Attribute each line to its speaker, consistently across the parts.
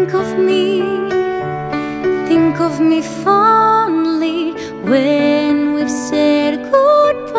Speaker 1: think of me fondly when we've said goodbye.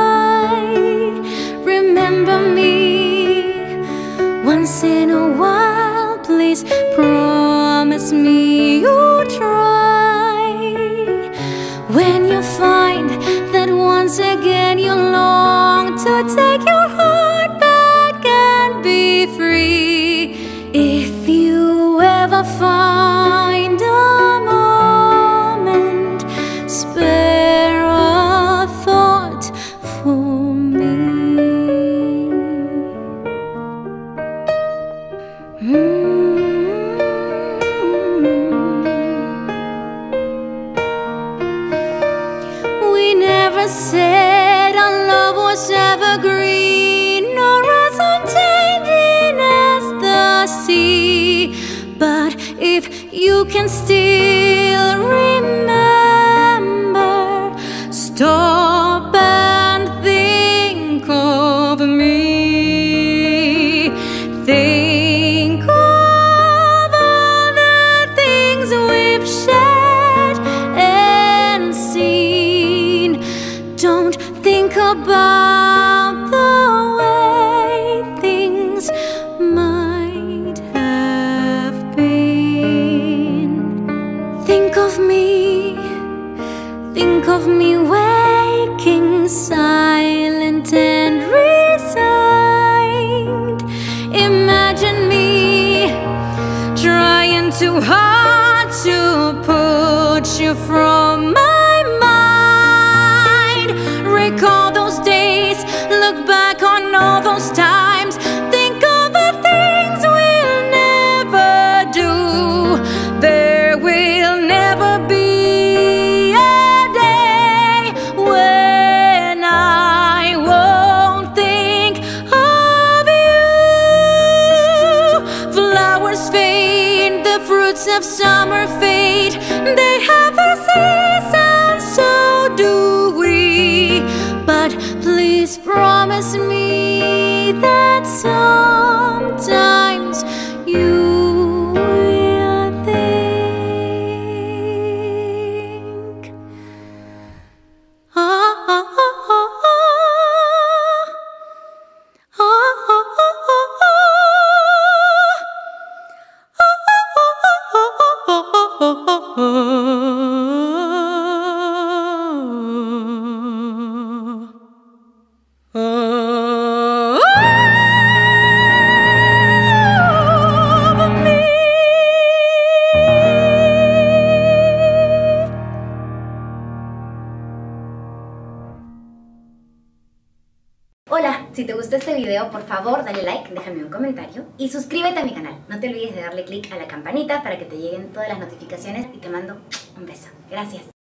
Speaker 1: Remember me once in a while, please promise me you'll try. When you find that once again you long to take your heart back and be free, if you ever find a moment, spare a thought for me. We never said our love was evergreen or as unchanging as the sea, but if you can still remember, stop and think of me. Think of all the things we've shared and seen. Don't think about the way things might have been. Think of me waking silent and resigned. Imagine me trying too hard to put you from my mind. Recall those days, look back on all those times. Think of the things we'll never do. There will never be a day when I won't think of you. Flowers fade, the fruits of summer fade. They have their seasons, so do we. But please promise me that sometimes you will think.
Speaker 2: Hola, si te gustó este video, por favor dale like, déjame un comentario y suscríbete a mi canal. No te olvides de darle click a la campanita para que te lleguen todas las notificaciones y te mando un beso. Gracias.